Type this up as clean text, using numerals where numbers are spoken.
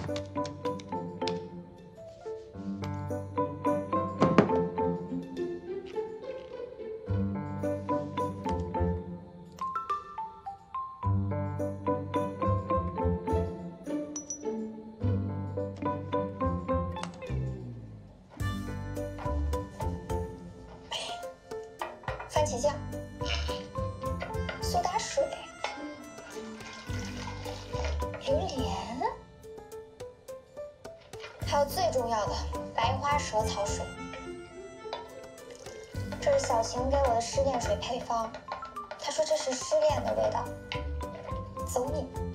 番茄酱、苏打水、榴莲，还有最重要的白花蛇草水。这是小晴给我的失恋水配方，她说这是失恋的味道。走你！